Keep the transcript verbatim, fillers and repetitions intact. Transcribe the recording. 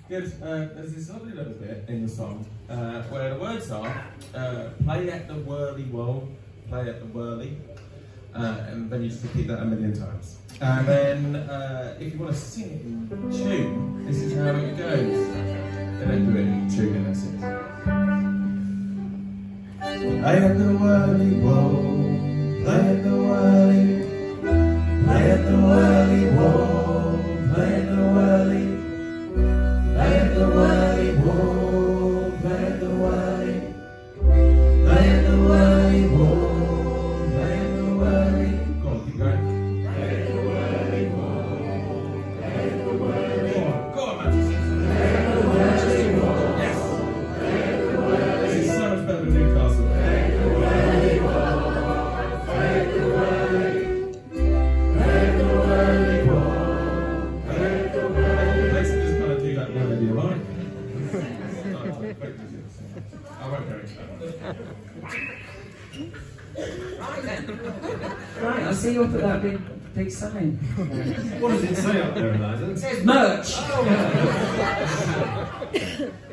Good. Uh, there's this lovely little bit in the song uh, where the words are uh, play at the whirly Whorl, play at the whirly, uh, and then you just repeat that a million times. And then uh, if you want to sing it in tune, this is how it goes. They don't do it in tune, and that's it. Play at the whirly Whorl, play at the whirly, play at the whirly Whorl, play at the whirly. Play at the whirly Whorl, play at the whirly, play at the whirly Whorl, play at the whirly. Go on, keep going. Play at the whirly Whorl, play at the whirly. Go on, go on, man. Play at the whirly Whorl. Yes. Play at the whirly. This is so much better than Newcastle. Play at the whirly Whorl, play at the whirly, play at the whirly Whorl, play at the whirly. Let's just kind of do that melody, alright? I won't go into that Right then. Right, I see you up at that big, big sign. one. What does it say up there, Eliza? It says merch. Oh,